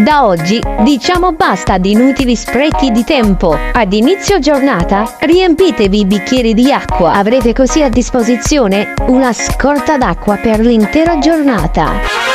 Da oggi diciamo basta ad inutili sprechi di tempo. Ad inizio giornata riempitevi i bicchieri di acqua. Avrete così a disposizione una scorta d'acqua per l'intera giornata.